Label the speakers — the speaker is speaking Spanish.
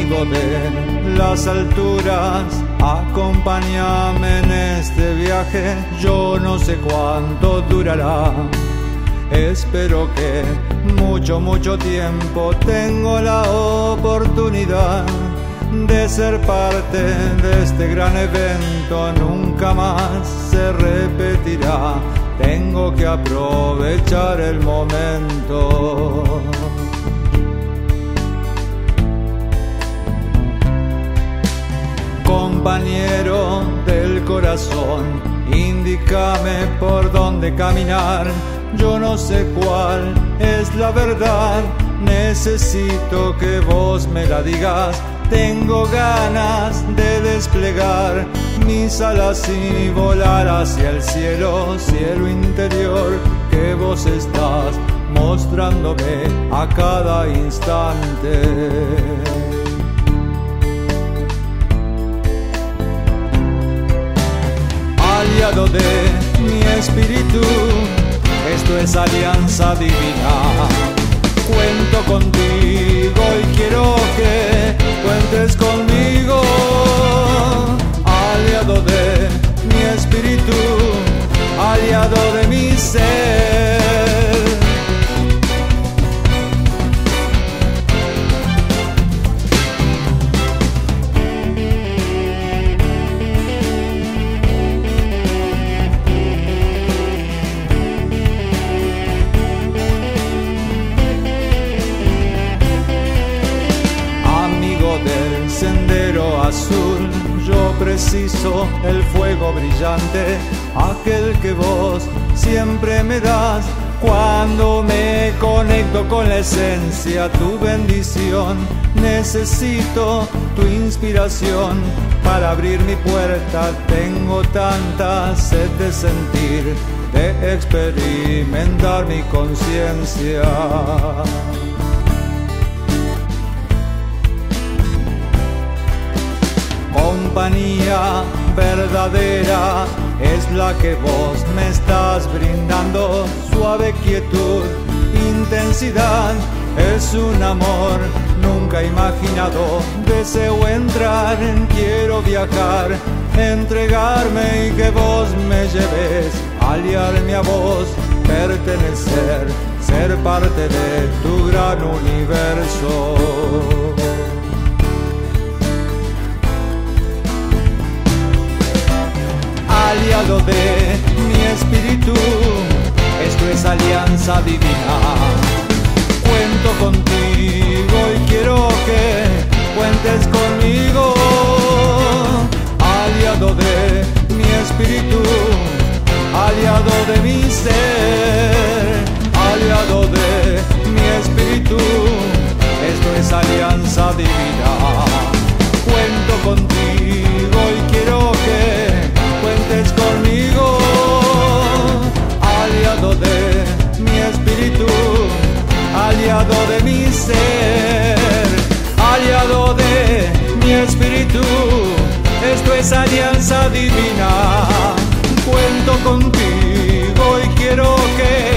Speaker 1: amigo de las alturas, acompáñame en este viaje, yo no sé cuánto durará. Espero que mucho tiempo tengo la oportunidad de ser parte de este gran evento, nunca más se repetirá. Tengo que aprovechar el momento. Compañero del corazón, indícame por dónde caminar. Yo no sé cuál es la verdad, necesito que vos me la digas. Tengo ganas de desplegar mis alas y volar hacia el cielo, cielo interior que vos estás mostrándome a cada instante. Aliado de mi espíritu, esto es alianza divina. Cuento contigo y quiero que cuentes conmigo. Aliado de mi espíritu, aliado de mi ser. Del sendero azul, yo preciso el fuego brillante, aquel que vos siempre me das cuando me conecto con la esencia, tu bendición. Necesito tu inspiración para abrir mi puerta, tengo tanta sed de sentir, de experimentar mi conciencia. Compañía verdadera es la que vos me estás brindando, suave quietud, intensidad, es un amor nunca imaginado. Deseo entrar, quiero viajar, entregarme y que vos me lleves, aliarme a vos, pertenecer, ser parte de tu gran universo. Aliado de mi espíritu, esto es alianza divina. Cuento contigo y quiero que cuentes conmigo. Aliado de mi espíritu, aliado de mi ser, aliado de mi espíritu, esto es alianza divina. Cuento contigo y quiero que cuentes conmigo, aliado de mi espíritu, aliado de mi ser, aliado de mi espíritu, esto es alianza divina. Cuento contigo y quiero que